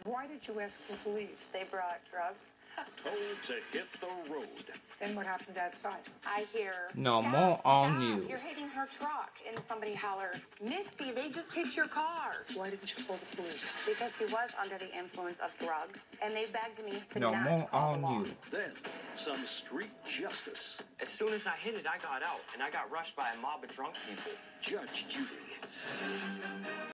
Why did you ask them to leave? They brought drugs. Told to hit the road. Then what happened outside? I hear, No "Stop, more on stop, you." You're hitting her truck. And somebody hollers, Misty, they just hit your car. Why didn't you call the police? Because he was under the influence of drugs, and they begged me to No not more call the on law. you. Then, some street justice. As soon as I hit it, I got out, and I got rushed by a mob of drunk people. Judge Judy.